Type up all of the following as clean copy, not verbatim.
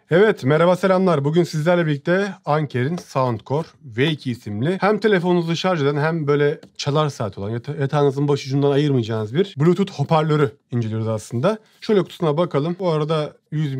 Evet, merhaba selamlar. Bugün sizlerle birlikte Anker'in Soundcore V2 isimli hem telefonunuzu şarj eden hem böyle çalar saat olan yatağınızın başucundan ayırmayacağınız bir Bluetooth hoparlörü inceliyoruz aslında. Şöyle kutusuna bakalım. Bu arada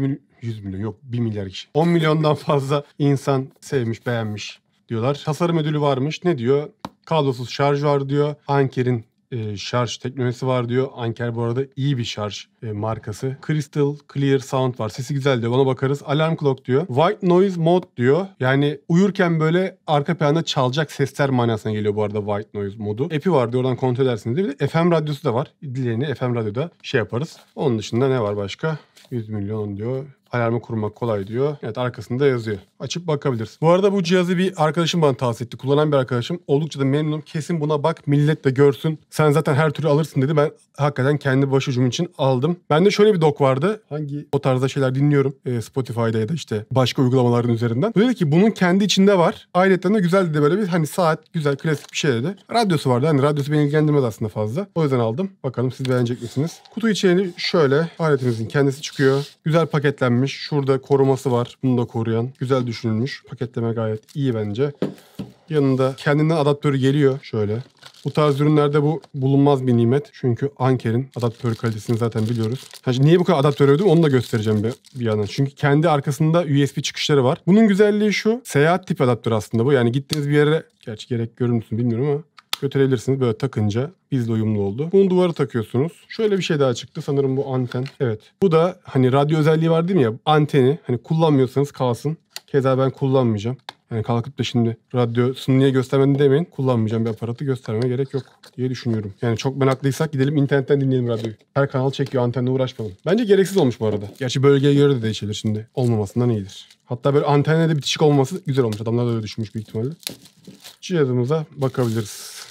100 milyon yok 1 milyar kişi. 10 milyondan fazla insan sevmiş, beğenmiş diyorlar. Tasarım ödülü varmış. Ne diyor? Kablosuz şarj var diyor. Anker'in şarj teknolojisi var diyor. Anker bu arada iyi bir şarj markası. Crystal Clear Sound var. Sesi güzel diyor. Ona bakarız. Alarm Clock diyor. White Noise Mode diyor. Yani uyurken böyle arka planda çalacak sesler manasına geliyor bu arada White Noise modu. App'i var diyor. Oradan kontrol edersiniz diye. Bir de FM radyosu da var. Dileyeni FM radyoda yaparız. Onun dışında ne var başka? 100 milyon diyor. Alarmı kurmak kolay diyor. Evet, arkasında yazıyor. Açıp bakabiliriz. Bu arada bu cihazı bir arkadaşım bana tavsiye etti. Kullanan bir arkadaşım. Oldukça da memnunum. Kesin buna bak, millet de görsün. Sen zaten her türlü alırsın dedi. Ben hakikaten kendi başucum için aldım. Bende şöyle bir dock vardı. Hangi o tarzda şeyler dinliyorum. Spotify'da ya da işte başka uygulamaların üzerinden. Bu dedi ki bunun kendi içinde var. Ayrıca de güzel dedi, böyle bir hani saat, güzel klasik bir şey dedi. Radyosu vardı. Hani radyosu beni ilgilendirmez aslında fazla. O yüzden aldım. Bakalım siz beğenecek misiniz? Kutu içeriği şöyle. Aletimizin kendisi çıkıyor. Güzel paketlenmiş. Şurada koruması var. Bunu da koruyan. Güzel düşünülmüş. Paketleme gayet iyi bence. Yanında kendinden adaptörü geliyor. Şöyle. Bu tarz ürünlerde bu bulunmaz bir nimet. Çünkü Anker'in adaptör kalitesini zaten biliyoruz. Niye bu kadar adaptör övdüm onu da göstereceğim bir yandan. Çünkü kendi arkasında USB çıkışları var. Bunun güzelliği şu. Seyahat tip adaptör aslında bu. Yani gittiğiniz bir yere, gerçi gerek görür müsün bilmiyorum ama götürebilirsiniz. Böyle takınca bizle uyumlu oldu. Bunu duvara takıyorsunuz. Şöyle bir şey daha çıktı. Sanırım bu anten. Evet. Bu da hani radyo özelliği var değil mi ya? Anteni hani kullanmıyorsanız kalsın. Keza ben kullanmayacağım. Yani kalkıp da şimdi radyosunu niye göstermedin demeyin. Kullanmayacağım bir aparatı, göstermeme gerek yok diye düşünüyorum. Yani çok meraklıysak gidelim internetten dinleyelim radyoyu. Her kanal çekiyor, antenle uğraşmayalım. Bence gereksiz olmuş bu arada. Gerçi bölgeye göre de değişir şimdi. Olmamasından iyidir. Hatta böyle antenle de bitişik olması güzel olmuş. Adamlar da öyle düşünmüş büyük ihtimalle. Cihazımıza bakabiliriz.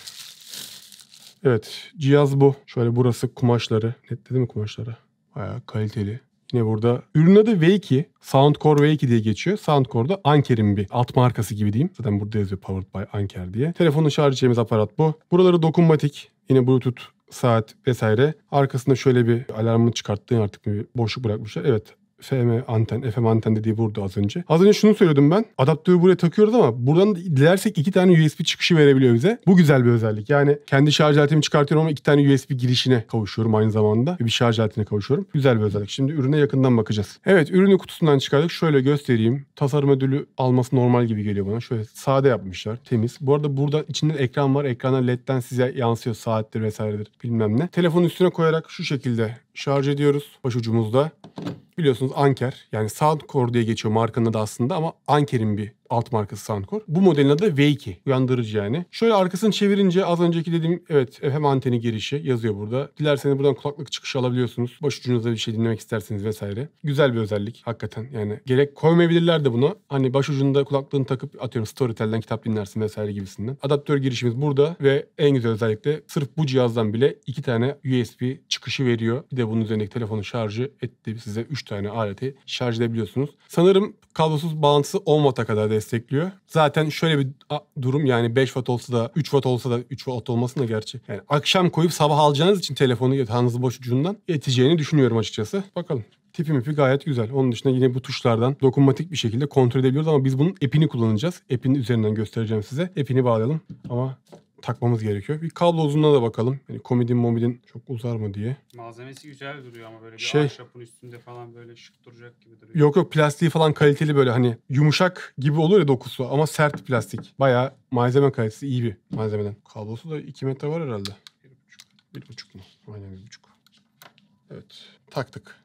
Evet, cihaz bu. Şöyle burası kumaşları. Netledi mi kumaşları? Bayağı kaliteli. Yine burada ürünün adı V2. Soundcore V2 diye geçiyor. Soundcore da Anker'in bir alt markası gibi diyeyim. Zaten burada yazıyor Powered by Anker diye. Telefonun şarj edeceğimiz aparat bu. Buraları dokunmatik. Yine Bluetooth, saat vesaire. Arkasında şöyle bir alarmını çıkarttığı artık bir boşluk bırakmışlar. Evet. FM anten dediği burada az önce. Az önce şunu söyledim ben. Adaptörü buraya takıyoruz ama buradan dilersek 2 tane USB çıkışı verebiliyor bize. Bu güzel bir özellik. Yani kendi şarj aletimi çıkartıyorum ama 2 tane USB girişine kavuşuyorum aynı zamanda. Bir şarj aletine kavuşuyorum. Güzel bir özellik. Şimdi ürüne yakından bakacağız. Evet, ürünü kutusundan çıkardık. Şöyle göstereyim. Tasarım ödülü alması normal gibi geliyor bana. Şöyle sade yapmışlar. Temiz. Bu arada burada içinde ekran var. Ekrana LED'den size yansıyor. Saattir vesairedir bilmem ne. Telefonu üstüne koyarak şu şekilde şarj ediyoruz. Başucumuzda. Biliyorsunuz Anker, yani Soundcore diye geçiyor markanın adı aslında ama Anker'in bir alt markası Soundcore. Bu modelin adı V2. Uyandırıcı yani. Şöyle arkasını çevirince az önceki dediğim evet FM anteni girişi yazıyor burada. Dilerseniz buradan kulaklık çıkışı alabiliyorsunuz. Başucunuzda bir şey dinlemek isterseniz vesaire. Güzel bir özellik hakikaten yani. Gerek koymayabilirler de buna. Hani başucunda kulaklığını takıp atıyorum Storytel'den kitap dinlersin vesaire gibisinden. Adaptör girişimiz burada ve en güzel özellik de sırf bu cihazdan bile 2 tane USB çıkışı veriyor. Bir de bunun üzerindeki telefonu şarjı etti size 3 tane aleti şarj edebiliyorsunuz. Sanırım kablosuz bağlantısı 10 Watt'a kadar destekliyor. Zaten şöyle bir durum, yani 5 Watt olsa da 3 Watt olsa da 3 Watt olmasın da gerçi. Yani akşam koyup sabah alacağınız için telefonu yatağınızın boş ucundan yeteceğini düşünüyorum açıkçası. Bakalım. Tipi gayet güzel. Onun dışında yine bu tuşlardan dokunmatik bir şekilde kontrol edebiliyoruz ama biz bunun app'ini kullanacağız. App'in üzerinden göstereceğim size. App'ini bağlayalım ama takmamız gerekiyor. Bir kablo uzunluğuna da bakalım. Yani komodin çok uzar mı diye. Malzemesi güzel duruyor ama böyle bir ahşapın üstünde falan böyle şık duracak gibi duruyor. Yok plastiği falan kaliteli, böyle hani yumuşak gibi olur ya dokusu ama sert plastik. Bayağı malzeme kalitesi iyi bir malzemeden. Kablosu da 2 metre var herhalde. 1,5 mu? Aynen 1,5. Evet, taktık.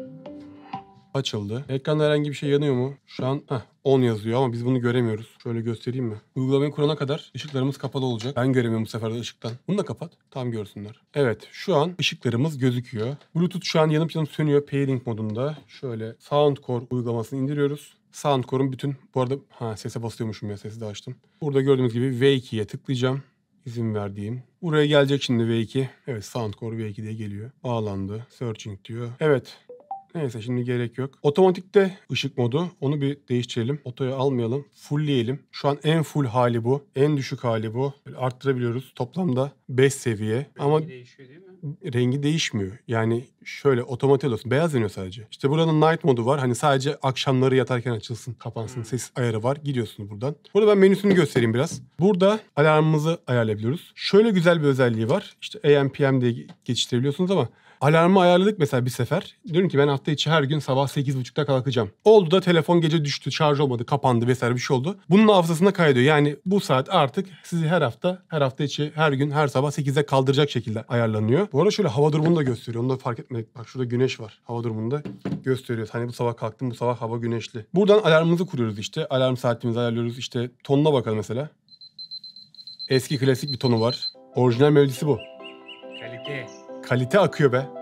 Açıldı. Ekranda herhangi bir şey yanıyor mu? Şu an 10 yazıyor ama biz bunu göremiyoruz. Şöyle göstereyim mi? Uygulamayı kurana kadar ışıklarımız kapalı olacak. Ben göremiyorum bu sefer de ışıktan. Bunu da kapat. Tam görsünler. Evet, şu an ışıklarımız gözüküyor. Bluetooth şu an yanıp sönüyor pairing modunda. Şöyle Soundcore uygulamasını indiriyoruz. Soundcore'un bütün, bu arada sese basıyormuşum ya, sesi de açtım. Burada gördüğünüz gibi V2'ye tıklayacağım. İzin verdiğim. Buraya gelecek şimdi V2. Evet, Soundcore V2 diye geliyor. Bağlandı. Searching diyor. Evet. Neyse şimdi gerek yok. Otomatikte ışık modu. Onu bir değiştirelim. Otoya almayalım. Fullleyelim. Şu an en full hali bu. En düşük hali bu. Böyle arttırabiliyoruz. Toplamda 5 seviye. Ama Değişiyor değil mi? rengi değişmiyor. Yani şöyle otomatik olsun. Beyaz yanıyor sadece. İşte buranın night modu var. Hani sadece akşamları yatarken açılsın, kapansın. Ses ayarı var. Gidiyorsunuz buradan. Burada ben menüsünü göstereyim biraz. Burada alarmımızı ayarlayabiliyoruz. Şöyle güzel bir özelliği var. İşte AM, PM diye geçiştirebiliyorsunuz ama alarmı ayarladık mesela bir sefer. Diyorum ki ben hafta içi her gün sabah 8.30'da kalkacağım. Oldu da telefon gece düştü, şarj olmadı, kapandı vesaire bir şey oldu. Bunun hafızasına kaydediyor. Yani bu saat artık sizi her hafta içi, her gün, her sabah 8'de kaldıracak şekilde ayarlanıyor. Bu arada şöyle hava durumunu da gösteriyor. Onu da fark etmedik. Bak şurada güneş var. Hava durumunu da gösteriyor. Hani bu sabah kalktım, bu sabah hava güneşli. Buradan alarmımızı kuruyoruz işte. Alarm saatimizi ayarlıyoruz. İşte tonuna bakalım mesela. Eski klasik bir tonu var. Orijinal melodisi bu. Kalite. Kalite akıyor be.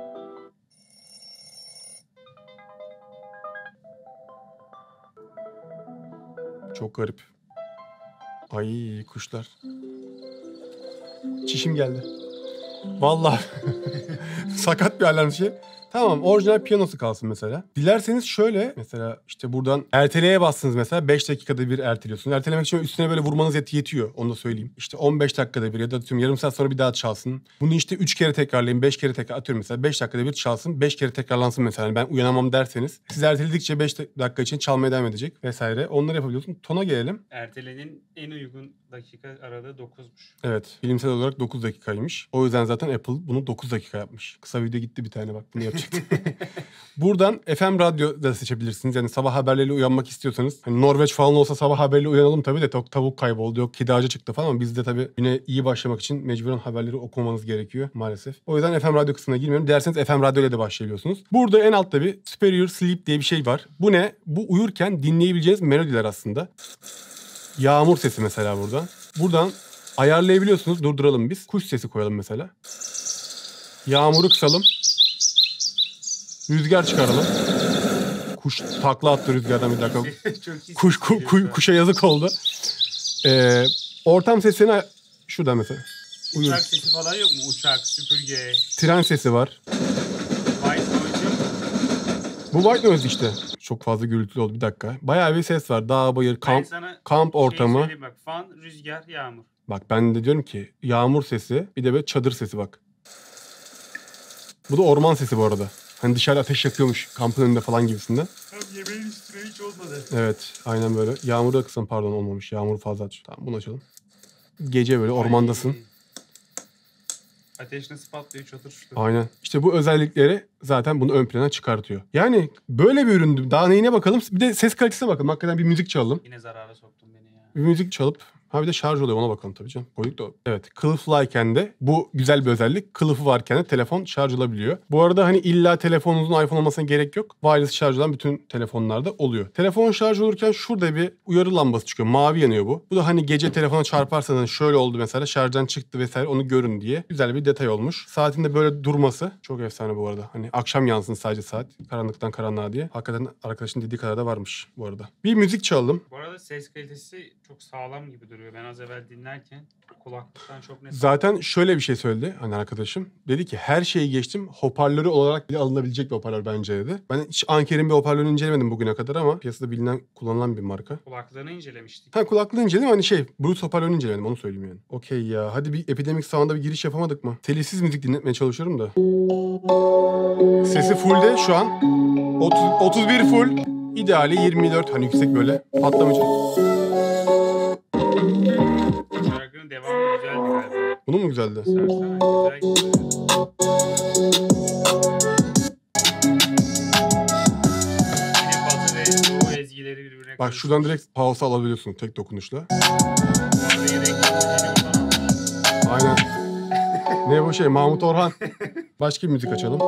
Çok garip. Ay kuşlar. Çişim geldi. Vallahi sakat bir alarm şey. Tamam, orijinal piyanosu kalsın mesela. Dilerseniz şöyle mesela işte buradan erteleye bastınız mesela 5 dakikada bir erteliyorsunuz. Ertelemek için üstüne böyle vurmanız yetiyor, onu da söyleyeyim. İşte 15 dakikada bir ya da atıyorum yarım saat sonra bir daha çalsın. Bunu işte 3 kere tekrarlayın, 5 kere tekrar atıyorum mesela 5 dakikada bir çalsın, 5 kere tekrarlansın mesela. Yani ben uyanamam derseniz siz erteledikçe 5 dakika için çalmaya devam edecek vesaire. Onları yapabiliyorsun. Tona gelelim. Ertelenin en uygun dakika aralığı 9'muş. Evet, bilimsel olarak 9 dakikaymış. O yüzden zaten Apple bunu 9 dakika yapmış. Kısa video gitti bir tane, bak bunu yapacak. Buradan FM radyo da seçebilirsiniz. Yani sabah haberleriyle uyanmak istiyorsanız. Hani Norveç falan olsa sabah haberle uyanalım tabii de tavuk kayboldu, yok kedi ağacı çıktı falan ama bizde tabii güne iyi başlamak için mecburen haberleri okumanız gerekiyor maalesef. O yüzden FM radyo kısmına girmiyorum. Derseniz FM radyo ile de başlayabiliyorsunuz. Burada en altta bir Superior Sleep diye bir şey var. Bu ne? Bu uyurken dinleyebileceğiniz melodiler aslında. Yağmur sesi mesela buradan. Buradan ayarlayabiliyorsunuz. Durduralım biz. Kuş sesi koyalım mesela. Yağmuru kısalım. Rüzgar çıkaralım. Kuş takla attı rüzgardan bir dakika. Kuşa yazık oldu. Ortam sesini şuradan mesela. Uçak sesi falan yok mu? Uçak, süpürge. Tren sesi var. White noise yok mu? Bu white noise işte. Çok fazla gürültülü oldu bir dakika. Bayağı bir ses var. Dağ, bayır, kamp ortamı. Şey bak, fan, rüzgar, yağmur. Bak ben de diyorum ki yağmur sesi, bir de böyle çadır sesi bak. Bu da orman sesi bu arada. Hani dışarı ateş yakıyormuş kampın önünde falan gibisinden. Tam yemeğin üstüne hiç olmadı. Evet, aynen böyle. Yağmuru da kısım, pardon, olmamış. Yağmuru fazla aç. Tamam, bunu açalım. Gece böyle ormandasın. Ateş nasıl patlıyor, çatır çutur. Aynen. İşte bu özellikleri zaten bunu ön plana çıkartıyor. Yani böyle bir üründü. Daha neyine bakalım? Bir de ses kalitesine bakalım. Hakikaten bir müzik çalalım. Yine zarara soktun beni ya. Bir müzik çalıp bir de şarj oluyor, ona bakalım tabii canım. Koyduk da. Evet, kılıflayken de bu güzel bir özellik. Kılıfı varken de telefon şarj olabiliyor. Bu arada hani illa telefonunuzun iPhone olmasına gerek yok. Wireless şarj olan bütün telefonlarda oluyor. Telefon şarj olurken şurada bir uyarı lambası çıkıyor. Mavi yanıyor bu. Bu da hani gece telefona çarparsanız şöyle oldu mesela, şarjdan çıktı vesaire, onu görün diye. Güzel bir detay olmuş. Saatin de böyle durması çok efsane bu arada. Hani akşam yansın sadece saat. Karanlıktan karanlığa diye. Hakikaten arkadaşın dediği kadar da varmış bu arada. Bir müzik çalalım. Bu arada ses kalitesi çok sağlam gibi duruyor. Ben az evvel dinlerken kulaklıktan çok net. Zaten şöyle bir şey söyledi hani arkadaşım. Dedi ki her şeyi geçtim. Hoparlörü olarak bile alınabilecek bir hoparlör bence dedi. Ben hiç Anker'in bir hoparlörünü incelemedim bugüne kadar ama piyasada bilinen, kullanılan bir marka. Kulaklığını incelemiştik. Kulaklığı inceledim, hani Bluetooth hoparlörünü incelemedim, onu söyleyeyim yani. Okey ya, hadi bir Epidemic Sound'a bir giriş yapamadık mı? Telifsiz müzik dinletmeye çalışıyorum da. Sesi fullde şu an. 31 full. İdeali 24, hani yüksek böyle patlamayacak. Şarkının devamı güzeldi galiba. Bunun mu güzeldi? Sarsana, güzel gitti. Yine batı ve bu ezgileri birbirine Bak şuradan direkt pause alabiliyorsun tek dokunuşla. Aynen. Ne bu Mahmut Orhan. Başka bir müzik açalım.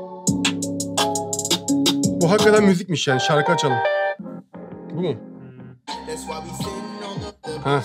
Bu hakikaten müzikmiş yani, şarkı açalım. Bu mu? Ha.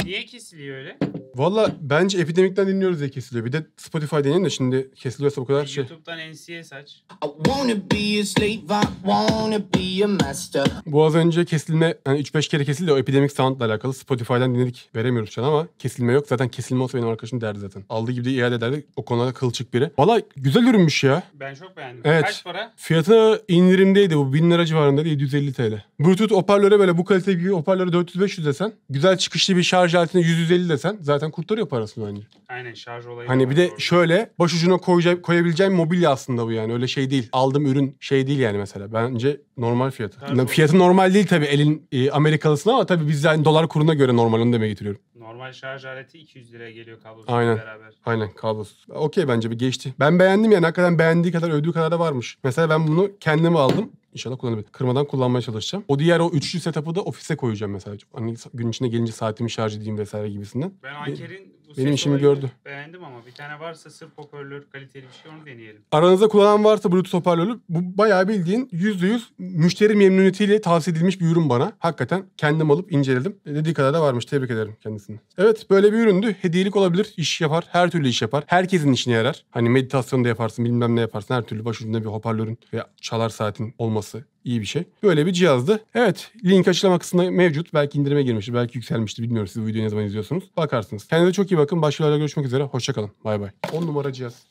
Niye kesiliyor öyle? Valla bence Epidemic'ten dinliyoruz diye kesiliyor. Bir de Spotify deneyim de şimdi kesiliyorsa bu kadar şey. YouTube'dan NCS aç. I wanna be a slave, I wanna be a master. Bu az önce kesilme hani 3-5 kere kesildi. O Epidemic Sound'la alakalı. Spotify'dan dinledik. Veremiyoruz şu an ama kesilme yok. Zaten kesilme olsa benim arkadaşım derdi zaten. Aldığı gibi de iade ederdi. O konuda kılçık biri. Valla güzel ürünmüş ya. Ben çok beğendim. Evet. Kaç para? Fiyatı indirimdeydi bu. 1000 lira civarında 750 TL. Bluetooth hoparlöre böyle bu kalite bir hoparlöre 400-500 desen. Güzel çıkışlı bir şarj aletine 100-150 desen. Zaten kurtarıyor parasını bence. Aynen şarj olayı. Hani var bir de orada. şöyle başucuna koyabileceğin mobilya aslında bu yani. Öyle şey değil. Aldığım ürün şey değil yani mesela. Bence normal fiyatı. Tabii. Fiyatı normal değil tabii elin Amerikalısına ama tabii biz yani dolar kuruna göre normalini demeye getiriyorum. Normal şarj aleti 200 liraya geliyor kablosuz Aynen. beraber. Aynen kablosuz. Okey bence bir geçti. Ben beğendim yani hakikaten beğendiği kadar övdüğü kadar da varmış. Mesela ben bunu kendime aldım. İnşallah kullanabilirim. Kırmadan kullanmaya çalışacağım. O diğer o üçlü setup'ı da ofise koyacağım mesela. Hani gün içinde gelince saatimi şarj edeyim vesaire gibisinden. Ben Anker'in bu Benim ses işimi olayını gördü. beğendim ama bir tane varsa sırf hoparlör kaliteli bir şey onu deneyelim. Aranızda kullanan varsa Bluetooth hoparlörü bu bayağı bildiğin %100 müşteri memnuniyetiyle tavsiye edilmiş bir ürün bana. Hakikaten kendim alıp inceledim. Dediği kadar da varmış. Tebrik ederim kendisini. Evet böyle bir üründü. Hediyelik olabilir. İş yapar. Her türlü iş yapar. Herkesin işine yarar. Hani meditasyon da yaparsın bilmem ne yaparsın. Her türlü başucunda bir hoparlörün ve çalar saatin olması iyi bir şey. Böyle bir cihazdı. Evet link açıklama kısmında mevcut. Belki indirime girmiştir. Belki yükselmiştir. Bilmiyorum siz bu videoyu ne zaman izliyorsunuz. Bakarsınız. Kendinize çok iyi bakın. Başka videolarda görüşmek üzere. Hoşçakalın. Bay bay. 10 numara cihaz.